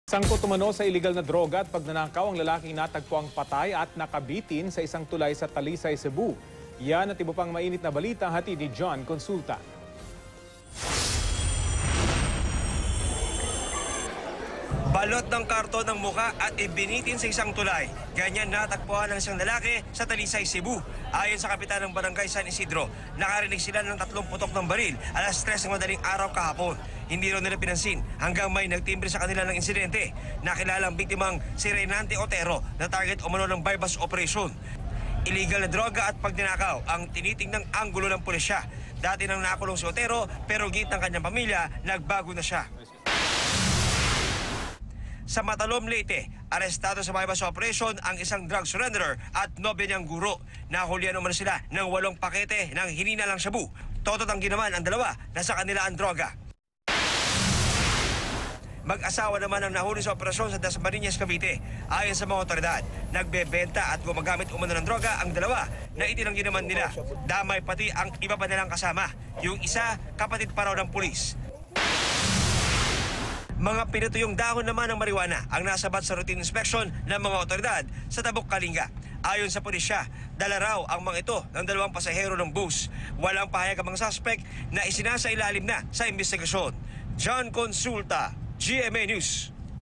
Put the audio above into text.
Sangkot umano sa ilegal na droga at pagnanakaw ang lalaking natagpuang patay at nakabitin sa isang tulay sa Talisay, Cebu. Yan at iba pang mainit na balita hatid ni John Consulta. Balot ng karton ng muka at ibinitin sa isang tulay. Ganyan natagpuan ng isang lalaki sa Talisay, Cebu. Ayon sa kapitan ng Barangay San Isidro, nakarinig sila ng 3 putok ng baril alas 3 ng madaling araw kahapon. Hindi raw nila pinansin hanggang may nagtimbre sa kanila ng insidente. Nakilalang biktimang si Renante Otero na target umano ng bypass operation. Illegal na droga at pagnanakaw ang tinitingnang anggulo ng pulisya. Dati nang nakulong si Otero pero git ng kanyang pamilya, nagbago na siya. Sa Matalom, Leyte, arestado sa bypass operation ang isang drug surrenderer at 9 niyang guro. Nahulihan naman sila ng 8 pakete ng hininalang shabu. Tototanggi naman ang dalawa na sa kanila ang droga. Mag-asawa naman ang nahuli sa operasyon sa Dasmariñas, Cavite. Ayon sa mga otoridad, nagbebenta at gumagamit umano ng droga ang dalawa na itinanggi naman nila. Damay pati ang iba pa nilang kasama. Yung isa, kapatid pa raw ng pulis. Mga pinatuyong dahon naman ng marijuana ang nasabat sa routine inspection ng mga otoridad sa Tabuk, Kalinga. Ayon sa pulisya, dala raw ang mga ito ng 2 pasahero ng bus. Walang pahayag ang mga suspect na isinasailalim na sa investigasyon. John Consulta, GMA News.